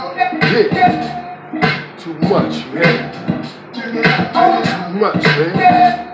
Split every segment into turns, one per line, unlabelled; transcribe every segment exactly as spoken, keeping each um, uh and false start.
Yeah, too much, man. Yeah, too much, man.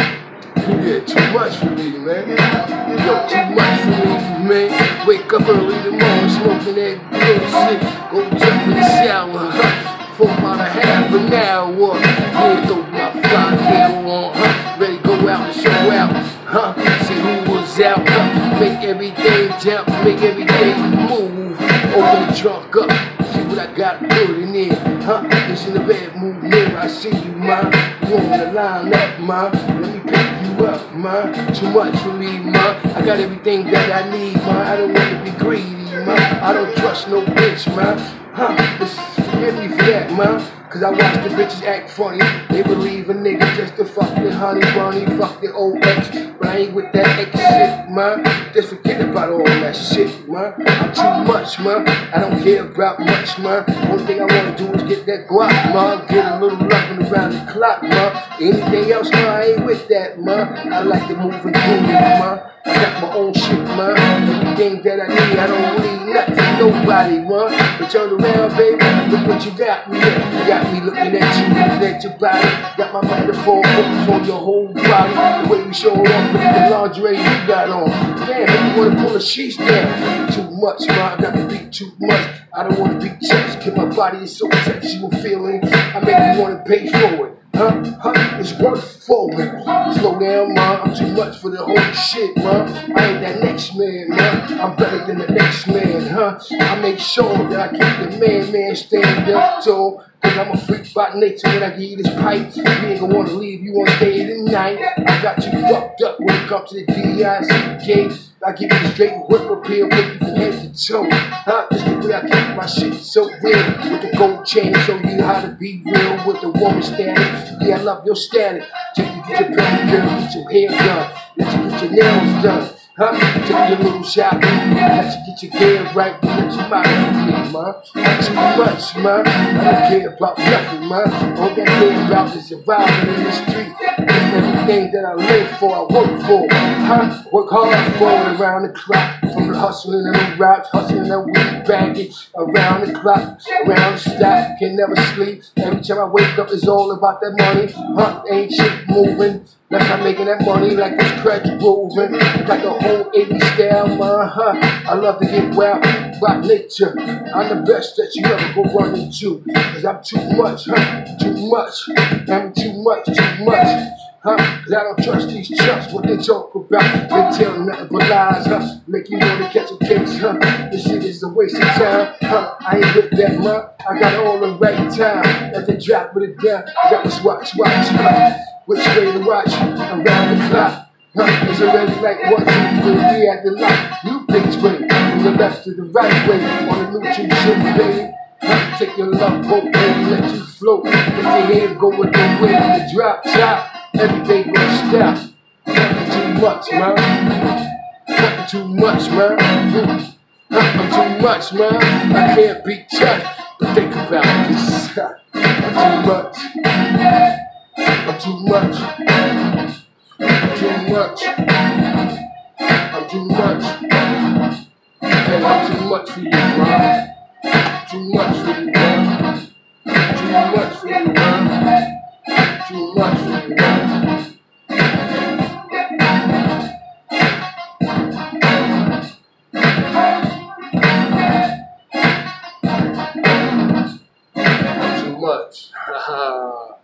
Yeah, too much for me, man. Yo, too much for me, man. Wake up early in the morning, smoking that good shit. Go jump in the shower, huh? For about a half an hour. Yeah, throw my fly tail on, huh? Ready to go out and show out, huh? See who was out, huh? Make everything jump, make everything move. Open the trunk up, see what I got good in there, huh? It's in the bedroom mirror, I see you, man. You want to line up, man? Let me pick you up, man. Too much for me, man. I got everything that I need, man. I don't want to be greedy, man. I don't trust no bitch, man. Huh? Forgive me for that, man. Cause I watch the bitches act funny. They believe a nigga just to fuck the honey bunny, fuck the old ex. But I ain't with that ex shit, man. Just forget about all that shit, man. I'm too much, man. I don't care about much, man. One thing I wanna do is get that guap, man. Get a little loving around the clock, man. Anything else, man, I ain't with that, man. I like to move and do it, man. I got my own shit, man. Everything that I need, I don't need nothing from nobody, man. But turn around, baby, look what you got me at. You got me looking at you, looking at your body. Got my metaphor focused on your whole body. The way you show up with the lingerie you got on. Damn, you wanna pull the sheets down. Too much, man, I got to be too much. I don't wanna be touched, cause my body is so sexual feeling. I make you wanna pay for it. Huh? Huh? It's worth for me. Slow down, man. I'm too much for the whole shit, man. I ain't that next man, man. I'm better than the next man, huh? I make sure that I keep the man, man, stand up tall. Cause I'm a freak by nature when I give you this pipe. You ain't gonna wanna leave, you wanna stay tonight. I got you fucked up when it comes to the D I C K. I give you the straight whip repair, whip you from head to toe. Huh? Just the way I keep my shit so real. With the gold chain, show you how to be real with the woman status. Yeah, I love your status. Take you get your pedicure, get your hair done. Let you get your nails done. Huh? Take your little shopping. Let you get your hair right. Let you mind for me, man. Not too much, man. I don't care about nothing, man. All that care about is surviving in the street. It's everything that I live for, I work for. Huh? Work hard for it around the clock. From the hustling and the routes, hustling and weed baggage. Around the clock, around the stop. Can never sleep. Every time I wake up, it's all about that money. Huh? Ain't shit moving. That's not making that money like it's crack roving. Like a whole eighties style, man, huh? I love to get wild by nature. I'm the best that you ever go run into. Cause I'm too much, huh? Too much. I'm too much, too much. Huh? Cause I don't trust these chucks, what they talk about. They tell nothing but lies, huh? Make you wanna catch a case, huh? This shit is a waste of time, huh? I ain't with that, man. I got all the right time. As they drop it down, I got this watch, watch, huh? Which way to watch? Around the clock. Huh? It's already like one, two, three, we at the lock. You pick way, from the left to the right way. On the new two shit, baby. Huh? Take your love boat, baby, let you float. Let your head go with the wind and the drop top. Everything gon' stop. Nothing too much, man. Nothing too much, man. Nothing too much, man. I can't be touched. But think about this. I'm too much. I'm too much. I'm too much. I'm too much. And I'm too much for you, man. Too much for you, man. Too much for you, man. Too much for you, man. Too much.